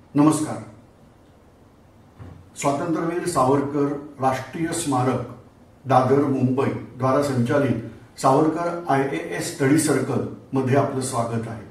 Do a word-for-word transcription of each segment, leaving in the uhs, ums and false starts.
नमस्कार. स्वातंत्र्यवीर सावरकर राष्ट्रीय स्मारक दादर मुंबई द्वारा संचालित Savarkar I A S study circle मध्ये आपलं स्वागत आहे.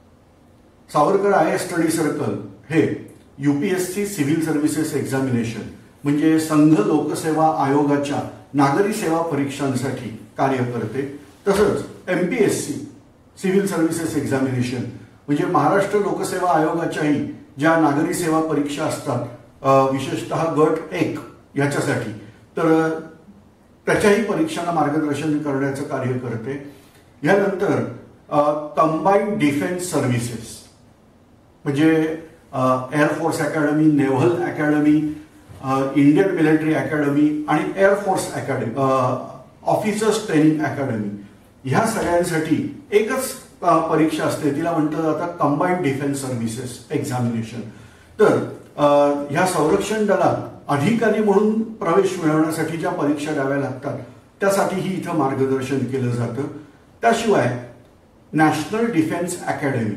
Savarkar I A S study circle हे यूपीएससी सिव्हिल सर्व्हिसेस एक्झामिनेशन म्हणजे संघ लोकसेवा आयोगाच्या नागरी सेवा परीक्षांसाठी कार्य करते. तसंच एमपीएससी सिव्हिल सर्व्हिसेस एक्झामिनेशन म्हणजे महाराष्ट्र लोकसेवा आयोगाच्याही ज्या नागरी सेवा परीक्षा असतात विशेषतः गट एक याच्यासाठी तर त्याच्याही परीक्षांना मार्गदर्शन करण्याचं कार्य करते. यानंतर कंबाईंड डिफेन्स सर्व्हिसेस म्हणजे air force academy, naval academy, Indian military academy आणि air force academy, officers training academy ह्या सगळ्यांसाठी एकच परीक्षा असते, तिला म्हटलं जातं कंबाईंड डिफेन्स सर्व्हिसेस एक्झामिनेशन. तर ह्या संरक्षण दलात अधिकारी म्हणून प्रवेश मिळवण्यासाठी ज्या परीक्षा द्याव्या लागतात त्यासाठीही इथं मार्गदर्शन केलं जातं. त्याशिवाय नॅशनल डिफेन्स अकॅडमी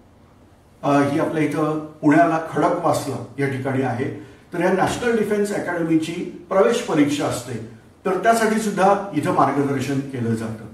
ही आपल्या इथं पुण्याला खडकवासला या ठिकाणी आहे. तर या नॅशनल डिफेन्स अकॅडमीची प्रवेश परीक्षा असते, तर त्यासाठी सुद्धा इथं मार्गदर्शन केलं जातं.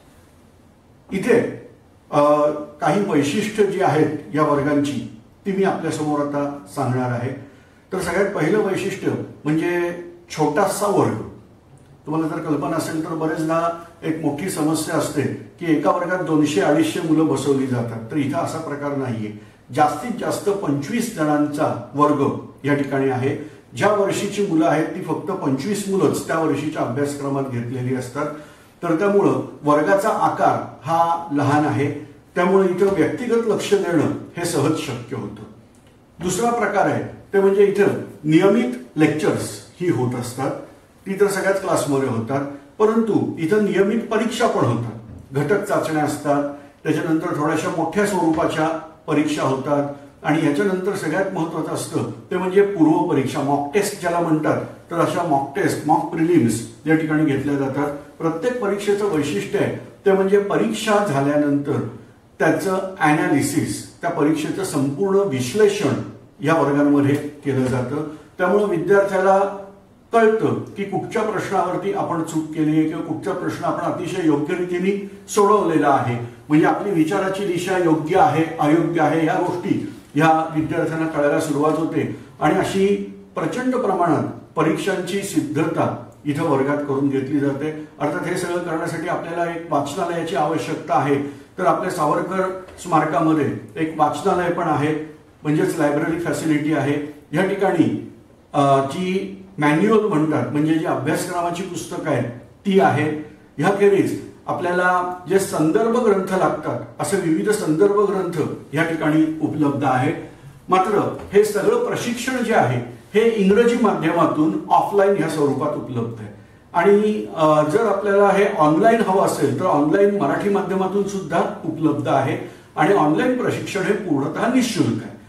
इथे काही वैशिष्ट्य जी आहेत या वर्गांची ती मी आपल्यासमोर आता सांगणार आहे. तर सगळ्यात पहिलं वैशिष्ट्य म्हणजे छोटासा वर्ग. तुम्हाला जर कल्पना असेल तर बरेचदा एक मोठी समस्या असते की एका वर्गात दोनशे अडीचशे मुलं बसवली जातात, तर इथं असा प्रकार नाहीये. जास्तीत जास्त पंचवीस जणांचा वर्ग या ठिकाणी आहे. ज्या वर्षीची मुलं आहेत ती फक्त पंचवीस मुलंच त्या वर्षीच्या अभ्यासक्रमात घेतलेली असतात. तर त्यामुळं वर्गाचा आकार हा लहान आहे, त्यामुळे इथं व्यक्तिगत लक्ष देणं हे सहज शक्य होतं. दुसरा प्रकार आहे ते म्हणजे इथं नियमित लेक्चर्स ही होत असतात. ती तर सगळ्याच क्लासमध्ये होतात, परंतु इथं नियमित परीक्षा पण होतात. घटक चाचण्या असतात, त्याच्यानंतर थोड्याशा मोठ्या स्वरूपाच्या परीक्षा होतात आणि ह्याच्यानंतर सगळ्यात महत्वाचं असतं ते म्हणजे पूर्व परीक्षा, मॉक टेस्ट ज्याला म्हणतात. तर अशा मॉक टेस्ट, मॉक प्रिलिम्स या ठिकाणी घेतल्या जातात. प्रत्येक परीक्षेचं वैशिष्ट्य आहे ते म्हणजे परीक्षा झाल्यानंतर त्याचं अनालिसिस, त्या परीक्षेचं संपूर्ण विश्लेषण या वर्गांमध्ये केलं जातं. त्यामुळे विद्यार्थ्याला कळतं की कुठच्या प्रश्नावरती आपण चूक केली आहे किंवा कुठचा प्रश्न आपण अतिशय योग्य रीतीने सोडवलेला आहे. म्हणजे आपली विचाराची दिशा योग्य आहे अयोग्य आहे ह्या गोष्टी ह्या विद्यार्थ्यांना कळायला सुरुवात होते. आणि अशी प्रचंड प्रमाणात परीक्षांची सिद्धता इथं वर्गात करून घेतली जाते. अर्थात हे सगळं करण्यासाठी आपल्याला एक वाचनालयाची आवश्यकता आहे. तर आपल्या सावरकर स्मारकामध्ये एक वाचनालय पण आहे, म्हणजेच लायब्ररी फॅसिलिटी आहे. या ठिकाणी जी मॅन्युअल म्हणतात म्हणजे जी अभ्यासक्रमाची पुस्तकं आहेत ती आहेत. ह्याखेरीज आपल्याला जे संदर्भ ग्रंथ लागतात असे विविध संदर्भ ग्रंथ या ठिकाणी उपलब्ध आहेत. मात्र हे सगळं प्रशिक्षण जे आहे हे इंग्रजी माध्यमातून ऑफलाईन ह्या स्वरूपात उपलब्ध आहे. आणि जर आपल्याला हे ऑनलाईन हवं असेल तर ऑनलाईन मराठी माध्यमातून सुद्धा उपलब्ध आहे आणि ऑनलाईन प्रशिक्षण हे पूर्णतः निःशुल्क आहे.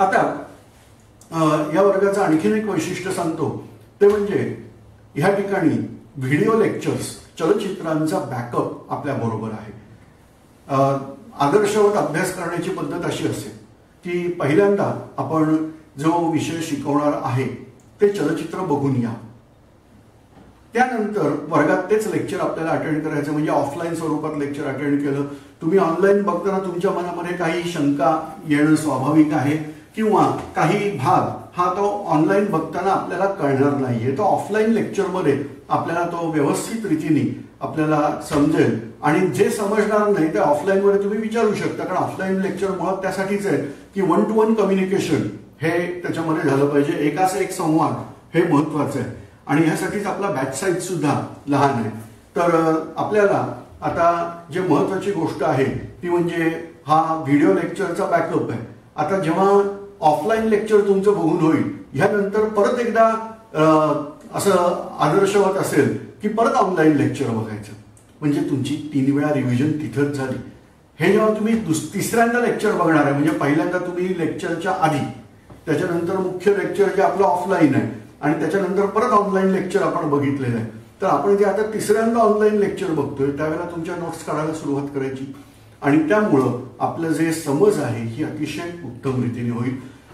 आता या वर्गाचं आणखीन एक वैशिष्ट्य सांगतो ते म्हणजे ह्या ठिकाणी व्हिडिओ लेक्चर्स, चलचित्रांचा बॅकअप आपल्या बरोबर आहे. आदर्शवत अभ्यास करण्याची पद्धत अशी असेल की पहिल्यांदा आपण जो विषय शिकवणार आहे ते चलचित्र बघून या. त्यानंतर वर्गात तेच लेक्चर आपल्याला अटेंड करायचं, म्हणजे ऑफलाईन स्वरूपात लेक्चर अटेंड केलं. तुम्ही ऑनलाईन बघताना तुमच्या मनामध्ये काही शंका येणं स्वाभाविक आहे किंवा काही भाग हा तो ऑनलाईन बघताना आपल्याला कळणार नाहीये. तो ऑफलाईन लेक्चरमध्ये आपल्याला तो व्यवस्थित रीतीने आपल्याला समजेल आणि जे समजणार नाही ते ऑफलाईन मध्ये तुम्ही विचारू शकता. कारण ऑफलाईन लेक्चर मुळात त्यासाठीच आहे की वन टू वन कम्युनिकेशन हे त्याच्यामध्ये झालं पाहिजे. एकाच एक संवाद हे महत्वाचं आहे आणि ह्यासाठीच आपला बॅच साईज सुद्धा लहान आहे. तर आपल्याला आता जे महत्वाची गोष्ट आहे ती म्हणजे हा व्हिडिओ लेक्चरचा बॅकअप आहे. आता जेव्हा ऑफलाईन लेक्चर तुमचं बघून होईल ह्यानंतर परत एकदा असं आदर्शवत असेल की परत ऑनलाईन लेक्चर बघायचं, म्हणजे तुमची तीन वेळा रिव्हिजन तिथंच झाली. हे जेव्हा तुम्ही तिसऱ्यांदा लेक्चर बघणार आहे म्हणजे पहिल्यांदा तुम्ही लेक्चरच्या आधी, त्याच्यानंतर मुख्य लेक्चर जे आपलं ऑफलाईन आहे आणि त्याच्यानंतर परत ऑनलाईन लेक्चर आपण बघितलेलं आहे. तर आपण जे आता तिसऱ्यांदा ऑनलाईन लेक्चर बघतोय त्यावेळेला तुमच्या नोट्स काढायला सुरुवात करायची आणि त्यामुळं आपलं जे समज आहे ही अतिशय उत्तम रीतीने होईल.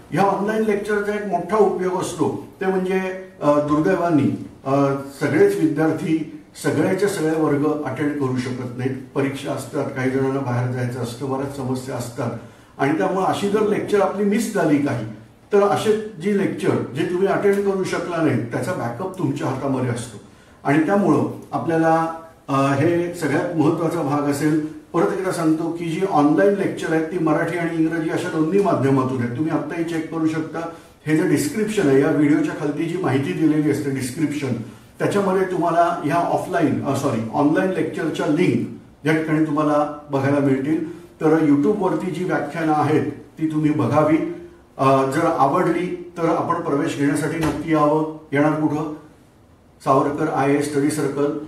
ह्या ऑनलाईन लेक्चरचा एक मोठा उपयोग असतो ते म्हणजे दुर्दैवाने सगळेच विद्यार्थी सगळ्याचे सगळे वर्ग अटेंड करू शकत नाहीत. परीक्षा असतात, काही जणांना बाहेर जायचं असतं, बऱ्याच समस्या असतात आणि त्यामुळे अशी जर लेक्चर आपली मिस झाली काही तर असे जी लेक्चर जे तुम्ही अटेंड करू शकला नाही त्याचा बॅकअप तुमच्या हातामध्ये असतो आणि त्यामुळं आपल्याला हे सगळ्यात महत्त्वाचा भाग असेल. परत एकदा सांगतो की जी ऑनलाईन लेक्चर आहेत ती मराठी आणि इंग्रजी अशा दोन्ही माध्यमातून आहेत. तुम्ही आत्ताही चेक करू शकता. हे जे डिस्क्रिप्शन आहे या व्हिडिओच्या खालती जी माहिती दिलेली असते डिस्क्रिप्शन त्याच्यामध्ये तुम्हाला ह्या ऑफलाईन सॉरी ऑनलाईन लेक्चरच्या लिंक या ठिकाणी तुम्हाला बघायला मिळतील. तर यूट्यूबवरती जी व्याख्यानं आहेत ती तुम्ही बघावी. जर आवडली तर आपण प्रवेश घेण्यासाठी नक्की यावं. येणार कुठं? Savarkar I A S study circle.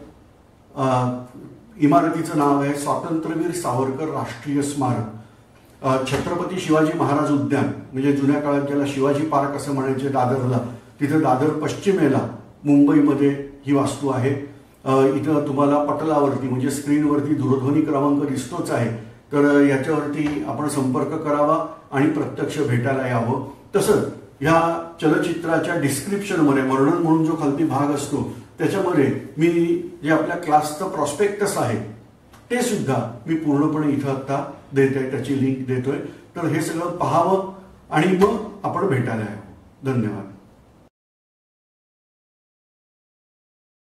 इमारतीचं नाव आहे स्वातंत्र्यवीर सावरकर राष्ट्रीय स्मारक. छत्रपती शिवाजी महाराज उद्यान म्हणजे जुन्या काळात ज्याला शिवाजी पार्क असं म्हणायचे दादरला, तिथं दादर पश्चिमेला मुंबईमध्ये ही वास्तू आहे. इथं तुम्हाला पटलावरती म्हणजे स्क्रीनवरती दूरध्वनी क्रमांक दिसतोच आहे. तर याच्यावरती आपण संपर्क करावा आणि प्रत्यक्ष भेटायला यावं. तसंच ह्या चलचित्राच्या डिस्क्रिप्शनमध्ये वर्णन म्हणून जो खालती भाग असतो त्याच्यामध्ये मी जे आपल्या क्लासचं प्रॉस्पेक्टस आहे ते सुद्धा मी पूर्णपणे इथं आता देतोय, त्याची लिंक देतोय. तर हे सगळं पाहावं आणि मग आपण भेटायला यावं. धन्यवाद.